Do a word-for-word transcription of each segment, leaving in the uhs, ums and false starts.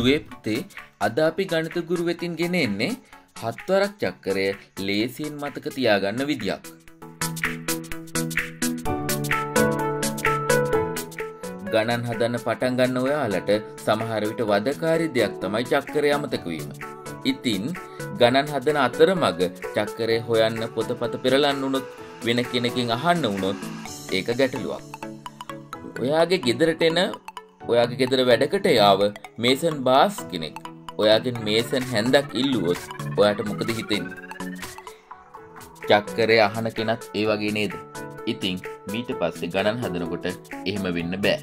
දුවේ පුතේ අද අපි ගණිත ගුරු වෙතින් ගෙන එන්නේ හත්වරක් චක්‍රය ලේසියෙන් මතක තියාගන්න විදියක්. ගණන් හදන්න පටන් ගන්න ඔයාලට සමහර විට වදකාරී දෙයක් තමයි චක්‍රය අමතක වීම. ඉතින් ගණන් හදන අතරමඟ චක්‍රය හොයන්න පොතපත පෙරලන්න උනොත් වෙන කෙනකින් අහන්න උනොත් ඒක ගැටලුවක්. ඔයාගේ ගෙදරට එන ඔයාගේ ගෙදර වැඩකට යාව මේසන් බාස් කෙනෙක් ඔයාගෙන් මේසන් හැන්දක් ඉල්ලුවොත් ඔයාට මොකද හිතෙන්නේ? චක්‍රය අහන කෙනත් ඒ වගේ නේද? ඉතින් ඊට පස්සේ ගණන් හදනකොට එහෙම වෙන්න බෑ.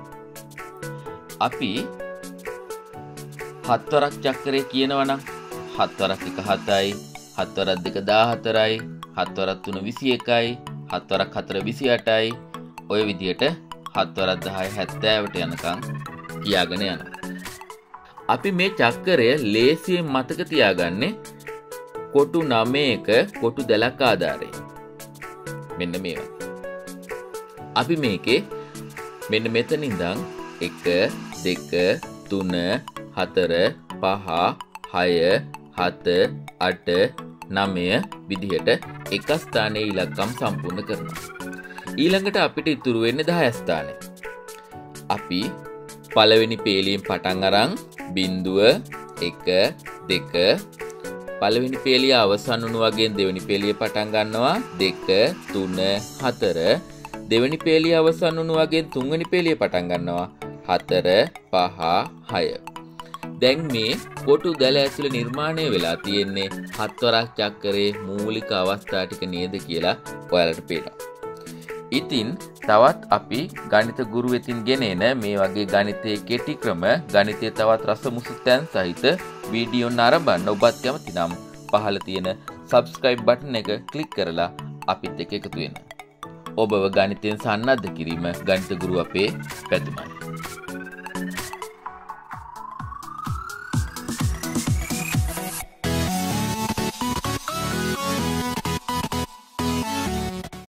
අපි හත්වරක් චක්‍රය කියනවා නම් හත්වරක් එක හතයි, හත්වරක් දෙක දාහතරයි, හත්වරක් තුන විසි එකයි, හත්වරක් හතර විසි අටයි. ඔය විදියට හත්වරක් දහය හැත්තෑවට යනකම් කියාගෙන යනවා. අපි මේ චක්‍රය ලේසියෙන් මතක තියාගන්නේ කොටු නවයක කොටු දෙකක් ආධාරයෙන්. මෙන්න මේවා. අපි මේකේ මෙන්න මෙතන ඉඳන් එක දෙක තුන හතර පහ හය හත අට නවය විදිහට එක ස්ථානයේ ඉලක්කම් සම්පූර්ණ කරනවා. ඊළඟට අපිට ඉතුරු වෙන්නේ දහය ස්ථානය. අපි පළවෙනි පේලියෙන් පටන් අරන් බිංදුව එක දෙක පළවෙනි පේලිය අවසන් වුණු වගේ දෙවෙනි පේලිය පටන් ගන්නවා දෙක තුන හතර දෙවෙනි පේලිය අවසන් වුණු වගේ තුන්වෙනි පේලිය පටන් ගන්නවා හතර පහ හය. දැන් මේ කොටු දැල ඇතුළේ නිර්මාණය වෙලා තියෙන්නේ හත්වරක් චක්‍රයේ මූලික අවස්ථා ටික නේද කියලා ඔයාලට පේනවා. ඉතින් තවත් අපි ගණිත ගුරු වෙතින් ගෙන එන මේ වගේ ගණිතයේ කෙටි ක්‍රම ගණිතයේ තවත් රසමුසු තැන් සහිත වීඩියෝ නරඹන්න ඔබත් කැමති නම් පහළ තියෙන subscribe button එක ක්ලික් කරලා අපිත් එක්ක එකතු වෙන්න. ඔබව ගණිතයෙන් සන්නද්ධ කිරීම ගණිත ගුරු අපේ පැතුමයි.